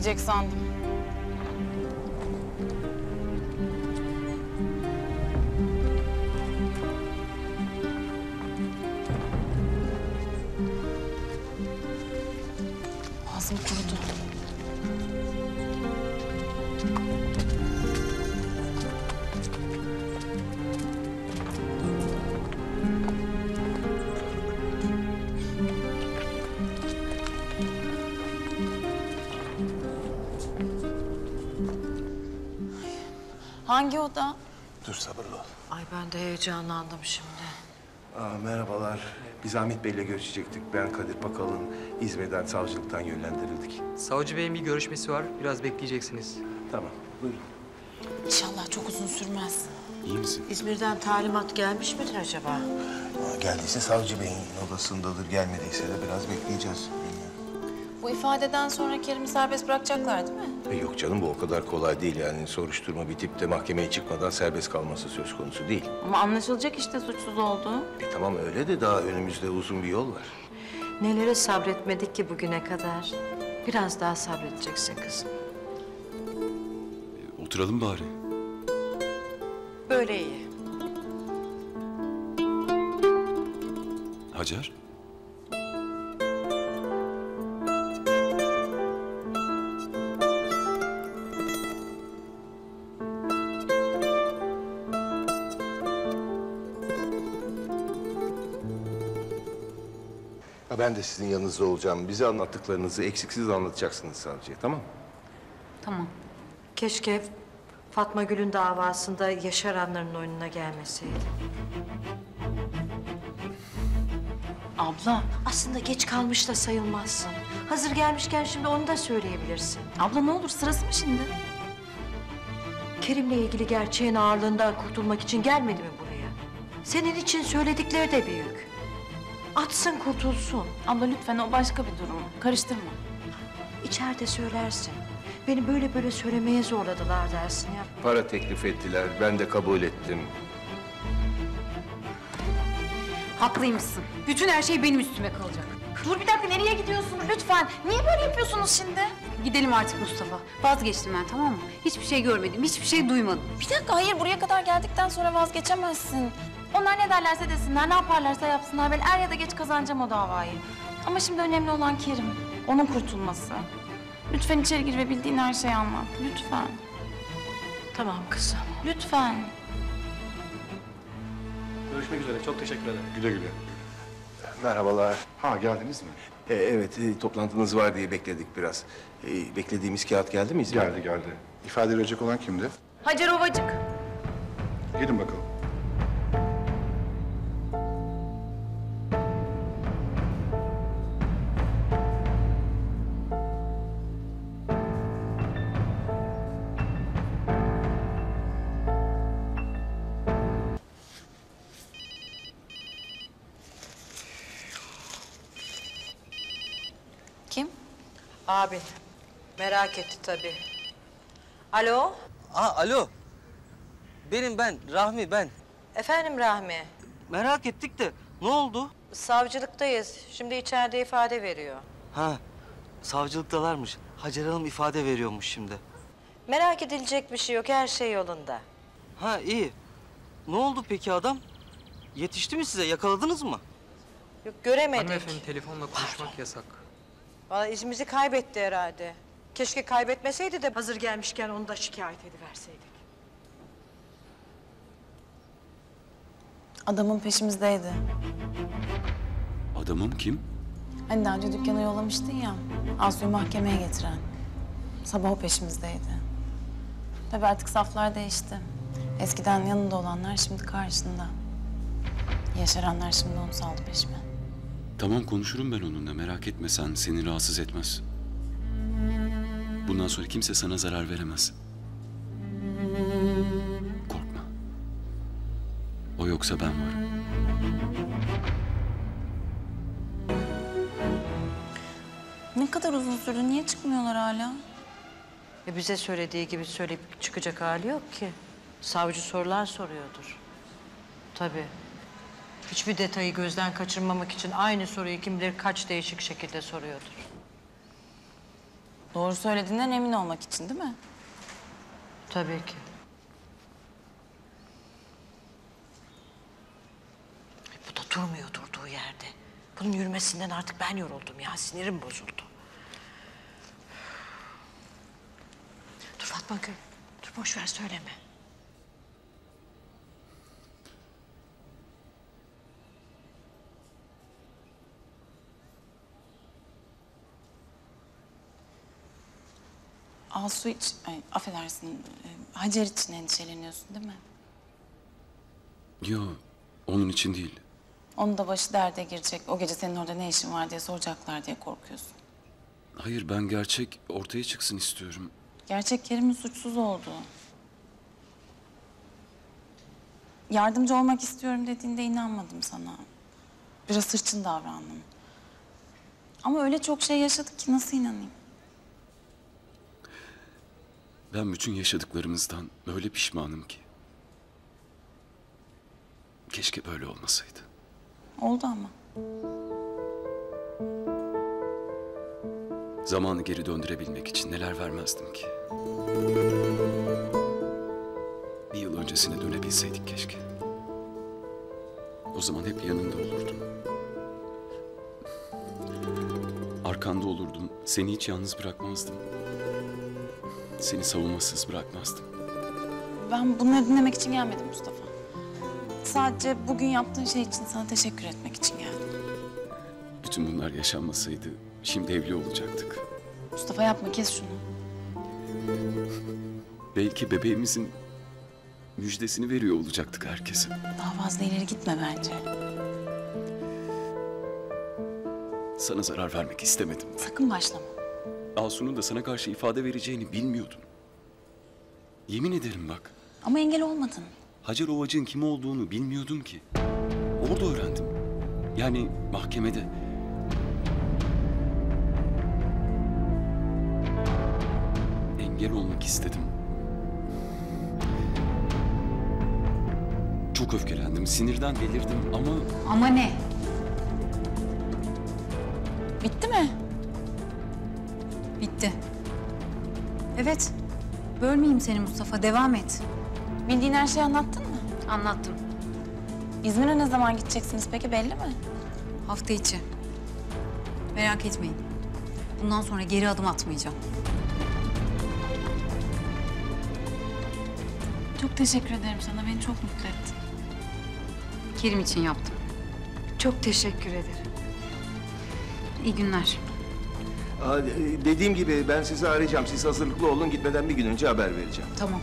diyecek sandım. Ağzım kurudu. Hangi oda? Dur sabırlı ol. Ay ben de heyecanlandım şimdi. Merhabalar. Biz Ahmet Bey'le görüşecektik. Ben Kadir Pakal'ın İzmir'den savcılıktan yönlendirildik. Savcı Bey'in bir görüşmesi var. Biraz bekleyeceksiniz. Tamam, buyurun. İnşallah çok uzun sürmez. İyi misin? İzmir'den talimat gelmiş midir acaba? Geldiyse savcı Bey'in odasındadır. Gelmediyse de biraz bekleyeceğiz. Bu ifadeden sonra Kerim'i serbest bırakacaklar değil mi? Yok canım, bu o kadar kolay değil yani. Soruşturma bitip de mahkemeye çıkmadan serbest kalması söz konusu değil. Ama anlaşılacak işte suçsuz olduğu. Tamam öyle de daha önümüzde uzun bir yol var. Nelere sabretmedik ki bugüne kadar. Biraz daha sabredeceksin kızım. Oturalım bari. Böyle iyi. Hacer. Ben de sizin yanınızda olacağım. Bize anlattıklarınızı eksiksiz anlatacaksınız savcıya, tamam mı? Tamam. Keşke Fatma Gül'ün davasında yaşaranların oyununa gelmeseydi. Abla. Aslında geç kalmış da sayılmazsın. Hazır gelmişken şimdi onu da söyleyebilirsin. Abla ne olur sırası mı şimdi? Kerim'le ilgili gerçeğin ağırlığından kurtulmak için gelmedi mi buraya? Senin için söyledikleri de büyük. Atsın kurtulsun. Abla lütfen o başka bir durum. Karıştırma. İçeride söylersin. Beni böyle söylemeye zorladılar dersin ya. Para teklif ettiler, ben de kabul ettim. Haklıymışsın. Bütün her şey benim üstüme kalacak. Dur bir dakika, nereye gidiyorsunuz lütfen? Niye böyle yapıyorsunuz şimdi? Gidelim artık Mustafa. Vazgeçtim ben, tamam mı? Hiçbir şey görmedim, hiçbir şey duymadım. Bir dakika, hayır, buraya kadar geldikten sonra vazgeçemezsin. Onlar ne derlerse desinler, ne yaparlarsa yapsınlar. Ben er ya da geç kazanacağım o davayı. Ama şimdi önemli olan Kerim. Onun kurtulması. Lütfen içeri gir ve bildiğin her şeyi anlat. Lütfen. Tamam kızım. Lütfen. Görüşmek üzere. Çok teşekkür ederim. Güle güle. Merhabalar. Ha geldiniz mi? Evet, toplantınız var diye bekledik biraz. Beklediğimiz kağıt geldi mi İzmir'den? Geldi geldi. İfade verecek olan kimdi? Hacer Ovacık. Gelin bakalım. Kim? Abi merak etti tabii. Alo? Alo. Ben Rahmi ben. Efendim Rahmi. Merak ettik de ne oldu? Savcılıktayız. Şimdi içeride ifade veriyor. Ha, savcılıktalarmış. Hacer Hanım ifade veriyormuş şimdi. Merak edilecek bir şey yok. Her şey yolunda. Ha iyi. Ne oldu peki adam? Yetişti mi size? Yakaladınız mı? Yok göremedik. Hanımefendi telefonla konuşmak yasak. Vallahi izimizi kaybetti herhalde. Keşke kaybetmeseydi de hazır gelmişken onu da şikayet ediverseydik. Adamın peşimizdeydi. Adamım kim? Hani daha önce dükkana yollamıştın ya. Asu'yu mahkemeye getiren. Sabah o peşimizdeydi. Tabii artık saflar değişti. Eskiden yanında olanlar şimdi karşısında. Yaşaranlar şimdi onu saldı peşime. Tamam konuşurum ben onunla, merak etme sen, seni rahatsız etmez. Bundan sonra kimse sana zarar veremez. Korkma. O yoksa ben varım. Ne kadar uzun sürdü, niye çıkmıyorlar hala? Bize söylediği gibi söyleyip çıkacak hali yok ki. Savcı sorular soruyordur. Tabii. Hiçbir detayı gözden kaçırmamak için aynı soruyu kim bilir kaç değişik şekilde soruyordur. Doğru söylediğinden emin olmak için değil mi? Tabii ki. Bu da durmuyor durduğu yerde. Bunun yürümesinden artık ben yoruldum ya. Sinirim bozuldu. Dur Fatma Gül. Dur boş ver söyleme. Asu için, affedersin, Hacer için endişeleniyorsun değil mi? Yo, onun için değil. Onun da başı derde girecek. O gece senin orada ne işin var diye soracaklar diye korkuyorsun. Hayır, ben gerçek ortaya çıksın istiyorum. Gerçek Kerim'in suçsuz olduğu. Yardımcı olmak istiyorum dediğinde inanmadım sana. Biraz hırçın davrandım. Ama öyle çok şey yaşadık ki nasıl inanayım? Ben bütün yaşadıklarımızdan öyle pişmanım ki. Keşke böyle olmasaydı. Oldu ama. Zamanı geri döndürebilmek için neler vermezdim ki. Bir yıl öncesine dönebilseydik keşke. O zaman hep yanında olurdum. Arkanda olurdum. Seni hiç yalnız bırakmazdım. Seni savunmasız bırakmazdım. Ben bunları dinlemek için gelmedim Mustafa. Sadece bugün yaptığın şey için sana teşekkür etmek için geldim. Bütün bunlar yaşanmasaydı şimdi evli olacaktık. Mustafa yapma, kes şunu. Belki bebeğimizin müjdesini veriyor olacaktık herkese. Daha fazla ileri gitme bence. Sana zarar vermek istemedim. Sakın başlama. Asu'nun da sana karşı ifade vereceğini bilmiyordum. Yemin ederim bak. Ama engel olmadın. Hacer Ovacık'ın kim olduğunu bilmiyordum ki. Orada öğrendim. Yani mahkemede. Engel olmak istedim. Çok öfkelendim, sinirden delirdim ama... Ama ne? Bitti mi? Bitti. Evet. Bölmeyeyim seni Mustafa. Devam et. Bildiğin her şeyi anlattın mı? Anlattım. İzmir'e ne zaman gideceksiniz peki, belli mi? Hafta içi. Merak etmeyin. Bundan sonra geri adım atmayacağım. Çok teşekkür ederim sana. Beni çok mutlu ettin. Kerim için yaptım. Çok teşekkür ederim. İyi günler. Dediğim gibi ben sizi arayacağım. Siz hazırlıklı olun. Gitmeden bir gün önce haber vereceğim. Tamam.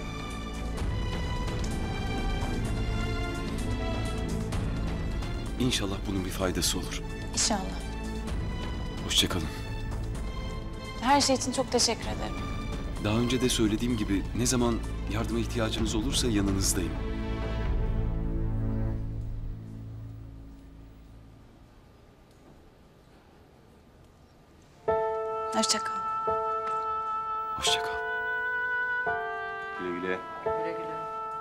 İnşallah bunun bir faydası olur. İnşallah. Hoşça kalın. Her şey için çok teşekkür ederim. Daha önce de söylediğim gibi ne zaman yardıma ihtiyacınız olursa yanınızdayım. Hoşça kal. Hoşça kal. Güle güle. Güle güle.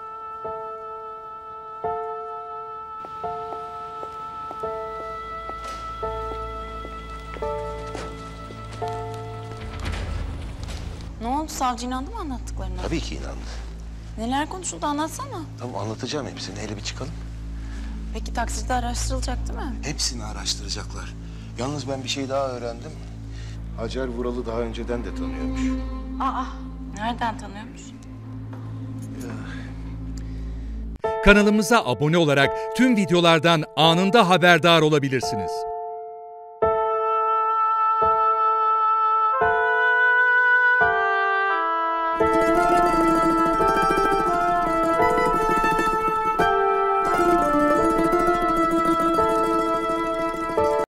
Ne oldu? Savcı inandı mı anlattıklarına? Tabii ki inandı. Neler konuşuldu, anlatsana. Tamam, anlatacağım hepsini. Hele bir çıkalım. Peki taksirde araştırılacak değil mi? Hepsini araştıracaklar. Yalnız ben bir şey daha öğrendim. Hacer Vural'ı daha önceden de tanıyormuş. Aa, nereden tanıyormuş? Kanalımıza abone olarak tüm videolardan anında haberdar olabilirsiniz.